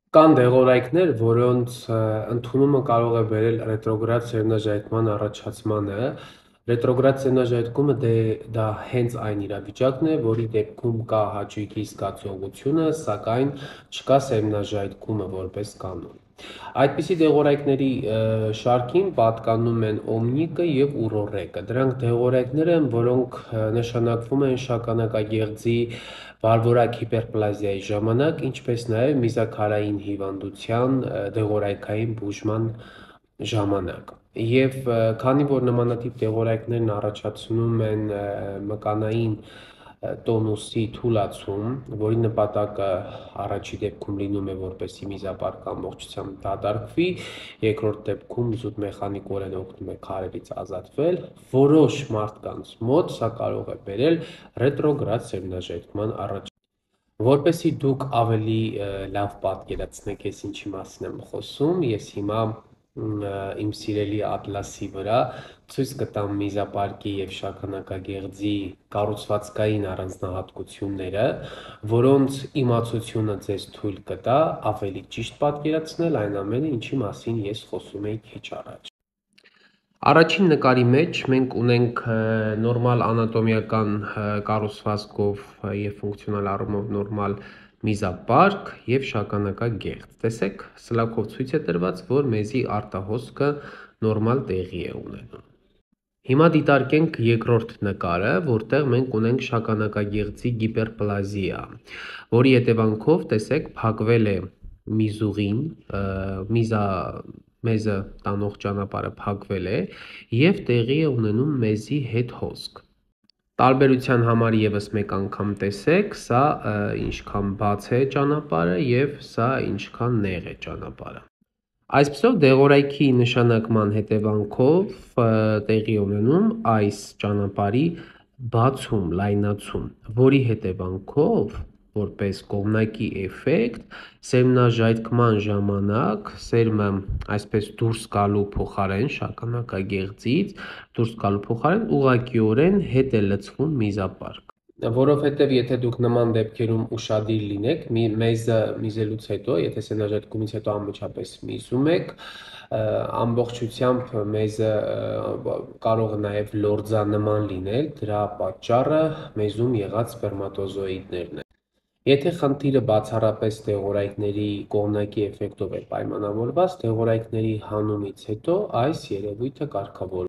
Կան դեղորայքներ, որոնց ընդունումը կարող է բերել ռետրոգրադ սերմնաժայթման առաջացմանը։ Ռետրոգրադ սերմնաժայթքումը դա հենց այն իրավիճակն է, որի դեպքում կա հաճույքի զգացողությունը, սակայն չկա սերմնաժայթքումը որպես կանոն։ Այդպիսի դեղորայքների շարքին պատկանում են օմնիկը և ուրորեկը։ Դրանք դեղորայքներ են, որոնք նշանակվում են շագանակագեղձի վարվորակ հիպերպլազիայի ժամանակ, ինչպես նաև միզաքարային հիվանդության դեղորայքային բուժման ժամանակ։ Եվ քանի որ նմանատիպ դեղորայքներն առաջացնում են մկանային տոնուսի թուլացում, որի նպատակը առաջի դեպքում լինում է, որպեսզի միզապարկը ամբողջությամբ դատարկվի, երկրորդ դեպքում զուտ մեխանիկորեն օգնում է քարերից ազատվել, որոշ մարդկանց մոտ սա կարող է բերել ռետրոգրադ սերմնաժայթման առաջացում։ Որպեսզի դուք ավելի լավ պատկերացնեք, ես ինչի մասին եմ խոսում, ես հիմա իմ սիրելի ատլասի վրա ցույց կտամ միզապարկի և շագանակագեղձի կառուցվածքային առանձնահատկությունները, որոնց իմացությունը ձեզ թույլ կտա ավելի ճիշտ պատկերացնել այն ամենը, ինչի մասին ես խոսում էի քիչ առաջ։ Առաջին նկարի մեջ մենք ունենք նորմալ անատոմիական կառուցվածքով և ֆունկցիոնալ առումով նորմալ միզապարկ և շագանակագեղձ։ Տեսեք, սլաքով ցույց է տրված, որ մեզի արտահոսքը նորմալ տեղի է ունենում։ Հիմա դիտարկենք երկրորդ նկարը, որտեղ մենք ունենք շագանակագեղձի հիպերպլազիա, որի հետևանքով, տեսեք, փակվել է միզուղին, մեզը տանող ճանապարհը փակվել է և տեղի է ունենում մեզի հետ հոսք։ Տարբերության համար եւս մեկ անգամ տեսեք, սա ինչքան բաց է ճանապարհը և սա ինչքան նեղ է ճանապարհը։ Այսպիսով դեղորայքի նշանակման հետևանքով տեղի ունենում այս ճանապարհի բացում, լայնացում, որի հետևանքով որպես կողմնակի էֆեկտ սերմնաժայթքման ժամանակ սերմը այսպես դուրս գալու փոխարեն շագանակագեղձից դուրս գալու փոխարեն ուղղակիորեն հետ է լցվում միզապարկ։ Որովհետև եթե դուք նման դեպքերում ուշադիր լինեք, մեզը միզելուց հետո, եթե սերմնաժայթքումից հետո անմիջապես միզում եք, ամբողջությամբ մեզը կարող է նաև լորձանման լինել, դրա պատճառը մեզում եղած սպերմատոզոիդներն են։ Եթե խնդիրը բացառապես դեղորայքների կողմնակի էֆեկտով է պայմանավորված, դեղորայքների հանումից հետո այս երևույթը կարգավորվում